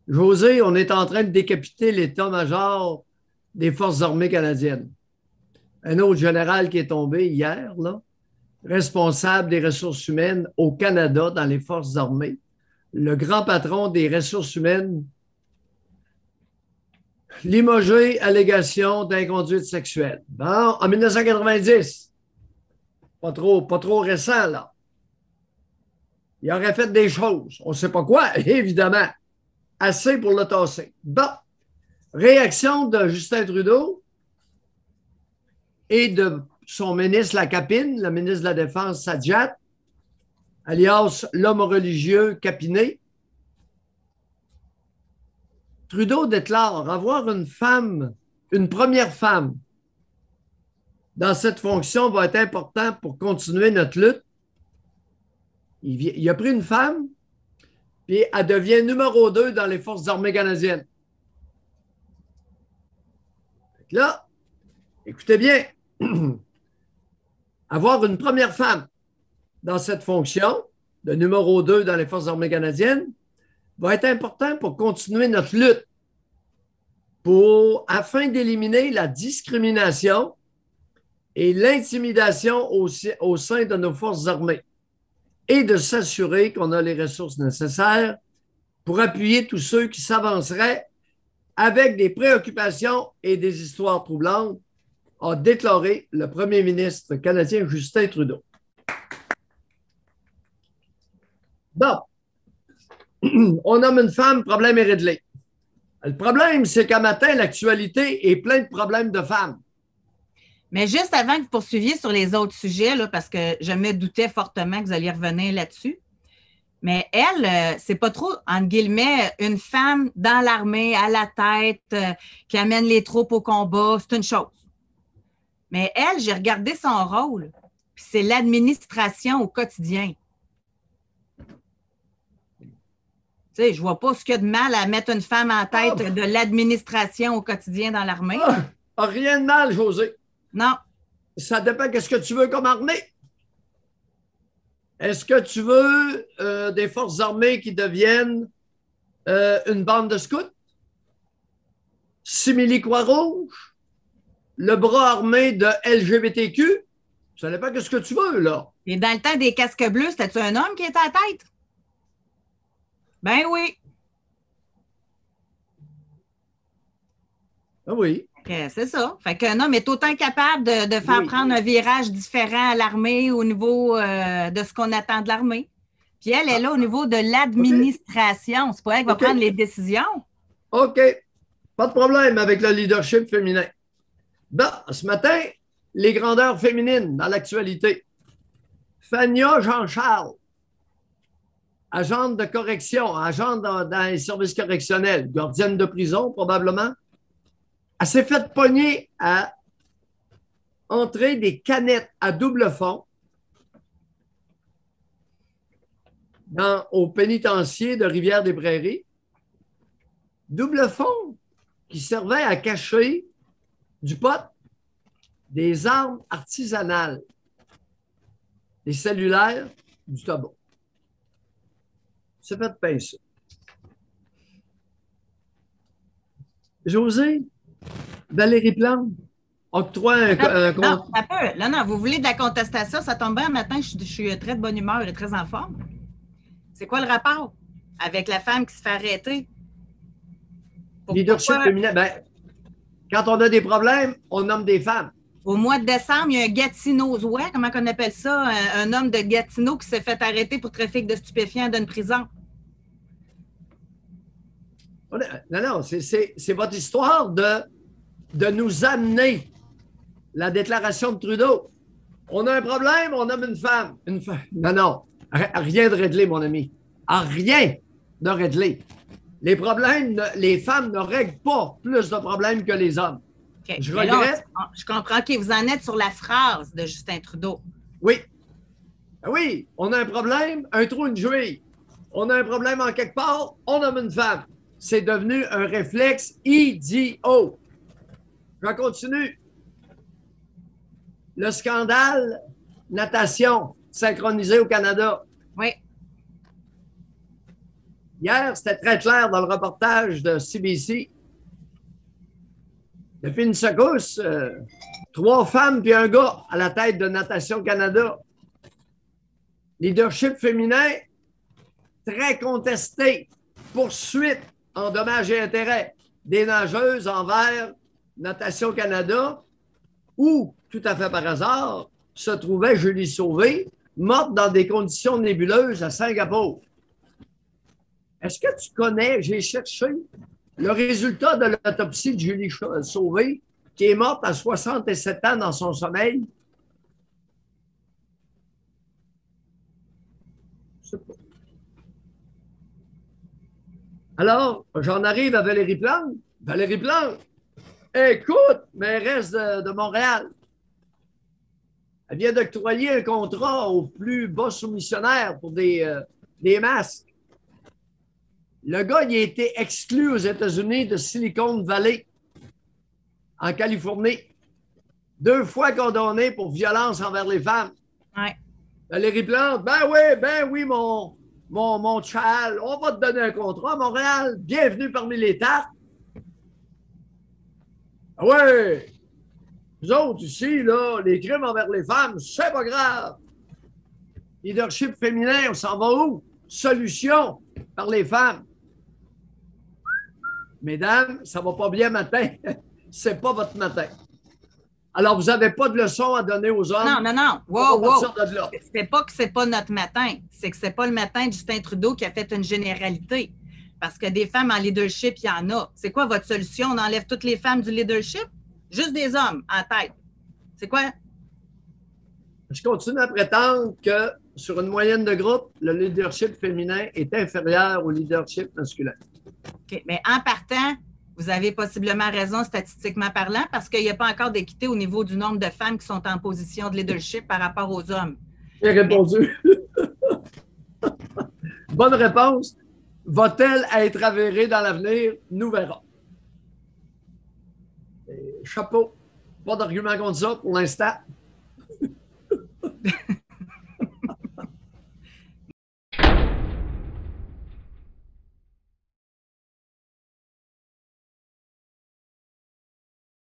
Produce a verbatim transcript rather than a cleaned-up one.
José, on est en train de décapiter l'état-major des Forces armées canadiennes. Un autre général qui est tombé hier, là, responsable des ressources humaines au Canada dans les Forces armées, le grand patron des ressources humaines, limogé, allégation d'inconduite sexuelle. Bon, en mille neuf cent quatre-vingt-dix, pas trop, pas trop récent, là. Il aurait fait des choses. On ne sait pas quoi, évidemment. Assez pour le tasser. Bon, réaction de Justin Trudeau et de son ministre La Capine, le ministre de la Défense Sajat, alias l'homme religieux Capinet. Trudeau déclare avoir une femme, une première femme dans cette fonction va être important pour continuer notre lutte. Il, il a pris une femme, puis elle devient numéro deux dans les Forces armées canadiennes. Là, écoutez bien, avoir une première femme dans cette fonction de numéro deux dans les Forces armées canadiennes va être important pour continuer notre lutte pour, afin d'éliminer la discrimination et l'intimidation au, au sein de nos forces armées et de s'assurer qu'on a les ressources nécessaires pour appuyer tous ceux qui s'avanceraient avec des préoccupations et des histoires troublantes, a déclaré le premier ministre canadien Justin Trudeau. Bon, on nomme une femme, problème est réglé. Le problème, c'est qu'à matin, l'actualité est pleine de problèmes de femmes. Mais juste avant que vous poursuiviez sur les autres sujets, là, parce que je me doutais fortement que vous alliez revenir là-dessus, mais elle, euh, c'est pas trop, entre guillemets, une femme dans l'armée, à la tête, euh, qui amène les troupes au combat, c'est une chose. Mais elle, j'ai regardé son rôle, puis c'est l'administration au quotidien. Tu sais, je vois pas ce qu'il y a de mal à mettre une femme en tête oh. de l'administration au quotidien dans l'armée. Oh, rien de mal, José. Non. Ça dépend de ce que tu veux comme armée. Est-ce que tu veux euh, des forces armées qui deviennent euh, une bande de scouts? Simili-Croix-Rouge? Le bras armé de L G B T Q? Ça dépend de ce que tu veux, là. Et dans le temps des casques bleus, c'était-tu un homme qui était à la tête? Ben oui. Ah oui. C'est ça. Fait qu'un homme est autant capable de, de faire oui. prendre un virage différent à l'armée au niveau euh, de ce qu'on attend de l'armée. Puis elle est là au niveau de l'administration. Okay. C'est pas elle qui va okay. prendre les décisions. OK. Pas de problème avec le leadership féminin. Bon, ce matin, les grandeurs féminines dans l'actualité. Fania Jean-Charles, agente de correction, agente dans, dans les services correctionnels, gardienne de prison probablement. Elle s'est fait pogner à entrer des canettes à double fond dans, au pénitencier de Rivière-des-Prairies. Double fond qui servait à cacher du pot, des armes artisanales, des cellulaires, du tabac. C'est fait pincer. José, Valérie Plante, octroie un, non, un compte. Non, ça peut. Non, non, vous voulez de la contestation, ça tombe bien. Matin, je, je suis très de bonne humeur et très en forme. C'est quoi le rapport avec la femme qui se fait arrêter? Pour, Leadership pourquoi... féminin. Ben, quand on a des problèmes, on nomme des femmes. Au mois de décembre, il y a un Gatineauois, comment on appelle ça? Un, un homme de Gatineau qui s'est fait arrêter pour trafic de stupéfiants d'une prison. Non, non, c'est votre histoire de, de nous amener la déclaration de Trudeau. On a un problème, on nomme une femme. Une femme. Non, non, rien de réglé, mon ami. Rien de réglé. Les problèmes, les femmes ne règlent pas plus de problèmes que les hommes. Okay. Je regrette. Là, je comprends. OK, vous en êtes sur la phrase de Justin Trudeau. Oui. Oui, on a un problème, un trou, une juille. On a un problème en quelque part, on nomme une femme. C'est devenu un réflexe idiot. Je continue. Le scandale natation synchronisé au Canada. Oui. Hier, c'était très clair dans le reportage de C B C. Depuis une secousse, euh, trois femmes puis un gars à la tête de Natation Canada. Leadership féminin, très contesté. Poursuite en dommages et intérêts des nageuses envers Natation Canada, où, tout à fait par hasard, se trouvait Julie Sauvé, morte dans des conditions nébuleuses à Singapour. Est-ce que tu connais, j'ai cherché, le résultat de l'autopsie de Julie Sauvé, qui est morte à soixante-sept ans dans son sommeil? Je sais pas. Alors, j'en arrive à Valérie Plante. Valérie Plante, écoute, mairesse de, de Montréal, elle vient d'octroyer un contrat au plus bas soumissionnaire pour des, euh, des masques. Le gars, il a été exclu aux États-Unis de Silicon Valley, en Californie. Deux fois condamné pour violence envers les femmes. Ouais. Valérie Plante, ben oui, ben oui, mon, mon, mon chal, on va te donner un contrat à Montréal. Bienvenue parmi les tartes. Ah ouais, nous autres ici, là, les crimes envers les femmes, c'est pas grave. Leadership féminin, on s'en va où? Solution par les femmes. Mesdames, ça va pas bien matin. C'est pas votre matin. Alors, vous n'avez pas de leçon à donner aux hommes. Non, non, non. Wow, wow. C'est pas que c'est pas notre matin. C'est que c'est pas le matin de Justin Trudeau qui a fait une généralité. Parce que des femmes en leadership, il y en a. C'est quoi votre solution? On enlève toutes les femmes du leadership? Juste des hommes en tête. C'est quoi? Je continue à prétendre que sur une moyenne de groupe, le leadership féminin est inférieur au leadership masculin. OK. Mais en partant, vous avez possiblement raison statistiquement parlant parce qu'il n'y a pas encore d'équité au niveau du nombre de femmes qui sont en position de leadership par rapport aux hommes. J'ai répondu. Bonne réponse. Va-t-elle être avérée dans l'avenir? Nous verrons. Et chapeau. Pas d'argument contre ça pour l'instant.